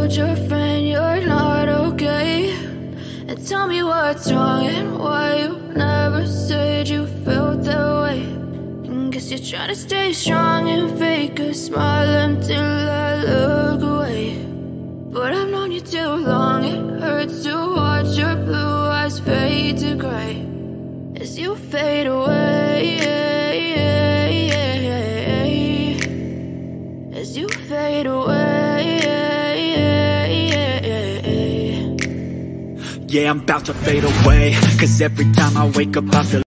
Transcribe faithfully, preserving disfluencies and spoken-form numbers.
told your friend you're not okay, and tell me what's wrong and why you never said you felt that way. And guess you're trying to stay strong and fake a smile until I look away. But I've known you too long, it hurts to watch your blue eyes fade to gray as you fade away, as you fade away. Yeah, I'm about to fade away, cause every time I wake up I feel